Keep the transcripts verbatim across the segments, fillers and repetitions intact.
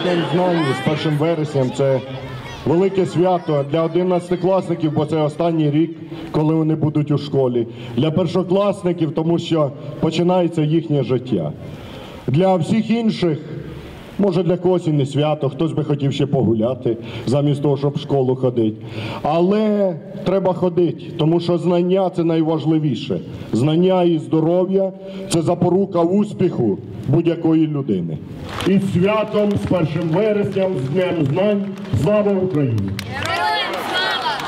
Днем знань, з першим вереснем. Це велике свято для одинадцятикласників, бо це останній рік, коли вони будуть у школі. Для першокласників, тому що починається їхнє життя. Для всіх інших, може для когось і не свято, хтось би хотів ще погуляти, замість того, щоб в школу ходити. Але треба ходити, тому що знання – це найважливіше. Знання і здоров'я – це запорука успіху будь-якої людини. І святом з першим вереснем, з Днем знань, слава Україні! Героям слава!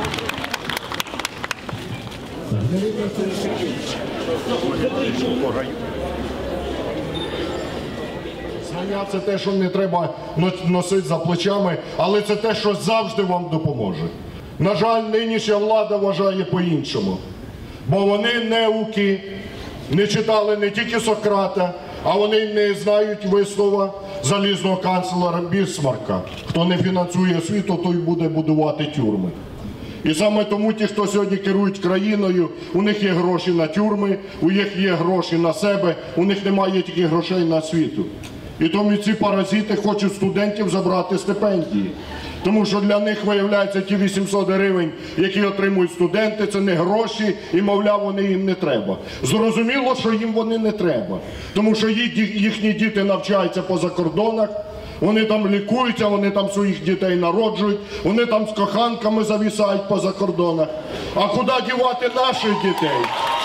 Знання – це те, що не треба носити за плечами, але це те, що завжди вам допоможе. На жаль, нинішня влада вважає по-іншому. Бо вони неуки, не читали не тільки Сократа, а вони не знають вислова залізного канцлера Бісмарка. Хто не фінансує освіту, той буде будувати тюрми. І саме тому ті, хто сьогодні керують країною, у них є гроші на тюрми, у них є гроші на себе, у них немає тільки грошей на освіту. І тому ці паразити хочуть студентів забрати стипендії. Тому що для них, виявляється, ті вісімсот гривень, які отримують студенти, це не гроші, і, мовляв, вони їм не треба. Зрозуміло, що їм вони не треба. Тому що їхні діти навчаються по закордонах, вони там лікуються, вони там своїх дітей народжують, вони там з коханками завісають по закордонах. А куди дівати наших дітей?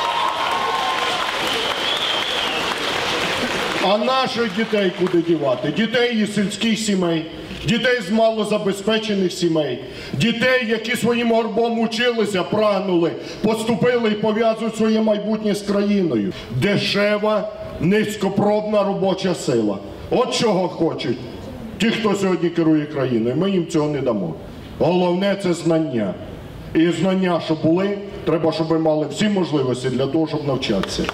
А наших дітей куди дівати? Дітей із сільських сімей, дітей з малозабезпечених сімей, дітей, які своїм горбом училися, прагнули, поступили і пов'язують своє майбутнє з країною. Дешева, низькопробна робоча сила. От чого хочуть ті, хто сьогодні керує країною. Ми їм цього не дамо. Головне – це знання. І знання, що були, треба, щоб ми мали всі можливості для того, щоб навчатися.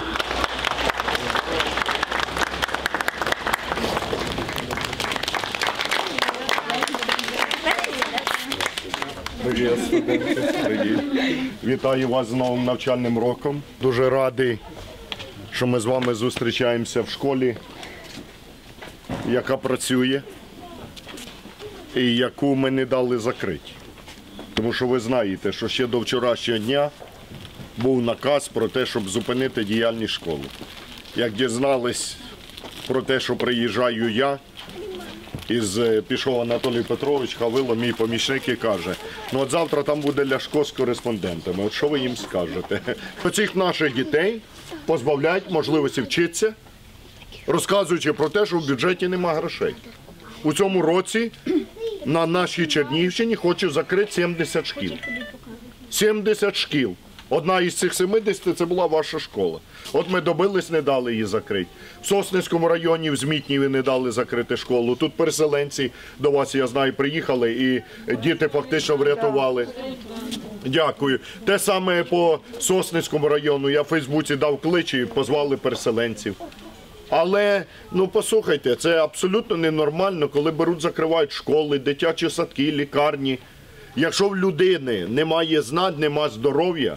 Привіт, студенти. Привіт. Вітаю вас з новим навчальним роком. Дуже радий, що ми з вами зустрічаємося в школі, яка працює і яку ми не дали закрити. Тому що ви знаєте, що ще до вчорашнього дня був наказ про те, щоб зупинити діяльність школи. Як дізнались про те, що приїжджаю я, із пішов Анатолій Петрович, Хавило, мій помічник, і каже, ну от завтра там буде Ляшко з кореспондентами, от що ви їм скажете? Оцих наших дітей позбавляють можливості вчитися, розказуючи про те, що в бюджеті нема грошей. У цьому році на нашій Чернігівщині хочуть закрити сімдесят шкіл. сімдесят шкіл. Одна із цих сімдесяти – це була ваша школа. От ми добились, не дали її закрити. В Сосницькому районі, в Змітніві не дали закрити школу. Тут переселенці до вас, я знаю, приїхали і діти фактично врятували. Дякую. Те саме по Сосницькому району. Я в Фейсбуці дав клич і позвали переселенців. Але, ну послухайте, це абсолютно ненормально, коли беруть, закривають школи, дитячі садки, лікарні. Якщо в людини немає знань, немає здоров'я,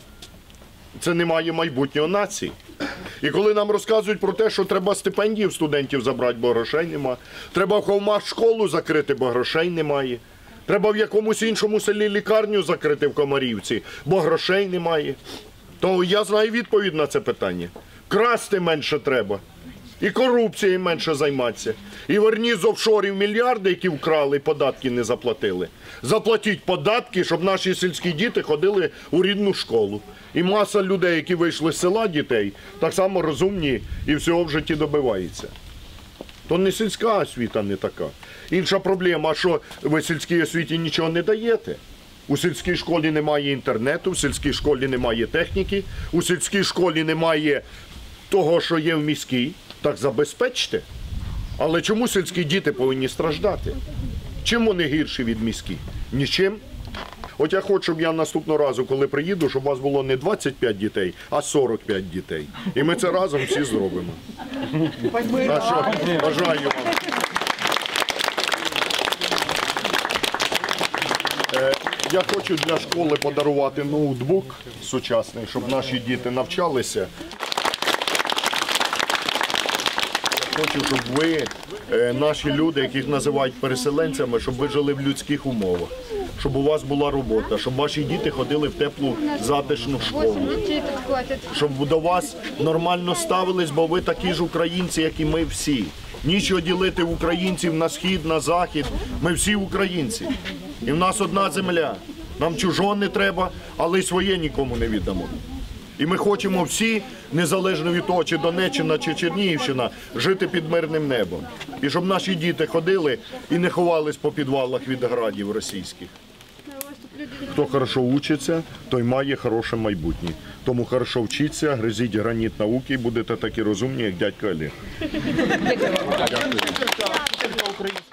це немає майбутнього нації. І коли нам розказують про те, що треба стипендії в студентів забрати, бо грошей немає, треба в Ховмах школу закрити, бо грошей немає, треба в якомусь іншому селі лікарню закрити в Комарівці, бо грошей немає, то я знаю відповідь на це питання. Красти менше треба. І корупцією менше займатися. І верні з офшорів мільярди, які вкрали, податки не заплатили. Заплатіть податки, щоб наші сільські діти ходили у рідну школу. І маса людей, які вийшли з села дітей, так само розумні і всього в житті добиваються. То не сільська освіта не така. Інша проблема, що ви сільській освіті нічого не даєте. У сільській школі немає інтернету, в сільській школі немає техніки, у сільській школі немає того, що є в міській. Так забезпечте. Але чому сільські діти повинні страждати? Чим вони гірші від міських? Нічим. От я хочу, щоб я наступного разу, коли приїду, щоб у вас було не двадцять п'ять дітей, а сорок п'ять дітей. І ми це разом всі зробимо. Так що, бажаю вам. Я хочу для школи подарувати ноутбук сучасний, щоб наші діти навчалися. хочу, щоб ви, е, наші люди, яких називають переселенцями, щоб ви жили в людських умовах, щоб у вас була робота, щоб ваші діти ходили в теплу затишну школу, щоб до вас нормально ставились, бо ви такі ж українці, як і ми всі. Нічого ділити українців на схід, на захід. Ми всі українці. І в нас одна земля. Нам чужого не треба, але й своє нікому не віддамо. І ми хочемо всі, незалежно від того, чи Донеччина, чи Чернігівщина, жити під мирним небом. І щоб наші діти ходили і не ховались по підвалах від градів російських. Хто хорошо учиться, той має хороше майбутнє. Тому хорошо вчіться, гризіть граніт науки і будете такі розумні, як дядько Олег. Дякую.